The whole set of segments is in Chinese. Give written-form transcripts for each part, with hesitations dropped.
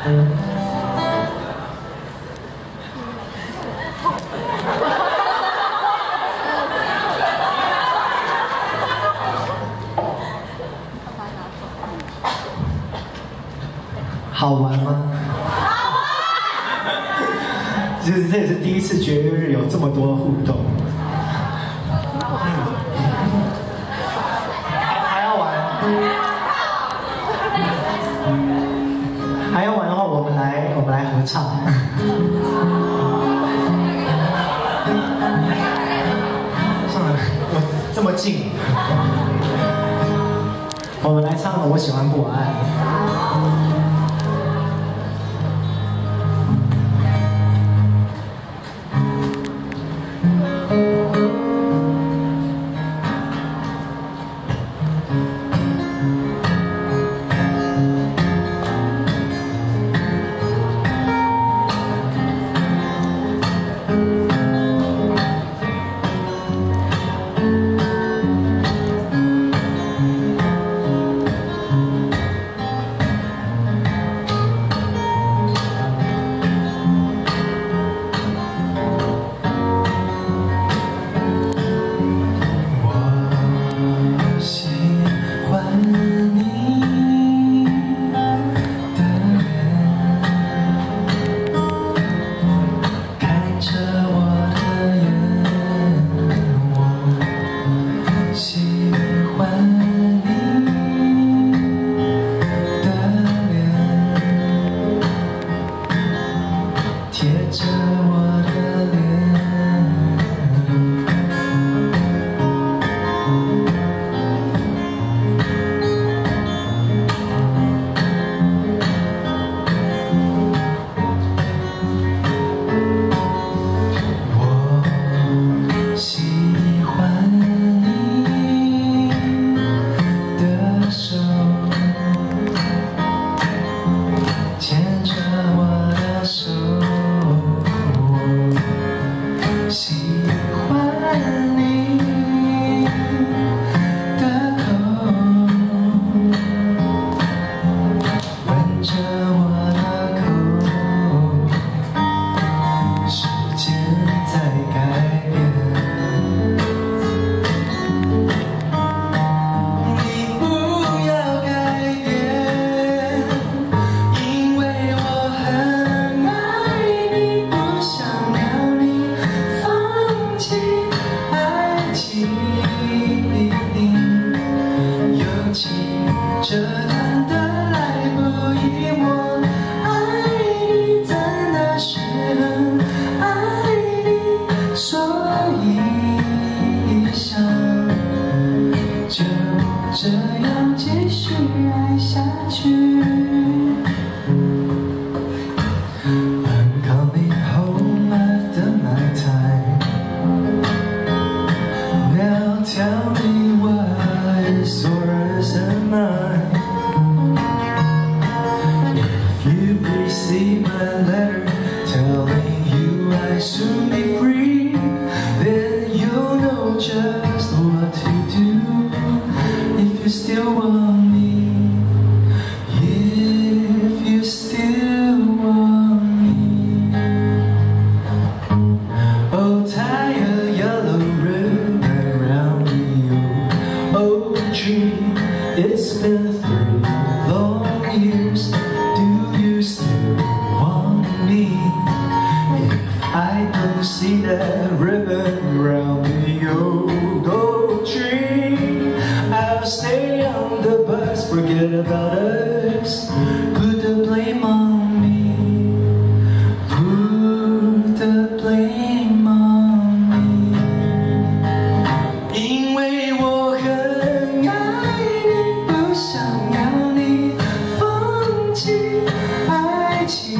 好玩吗？就是这也是第一次绝育日有这么多互动。还要玩？还要玩的话，我们来合唱。上来，这么近。我们来唱《我喜欢不晚安》。 It's been 3 long years. Do you still want me? If I don't see that ribbon around the old oak tree, I'll stay on the bus, forget about us, put the blame on me, put the blame on me. 因为我很爱你，不想要你放弃爱情，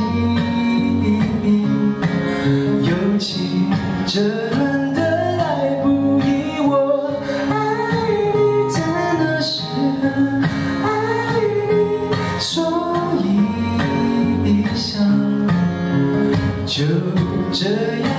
尤其这轮的来不易，我爱你真的是很爱你，所以想就这样。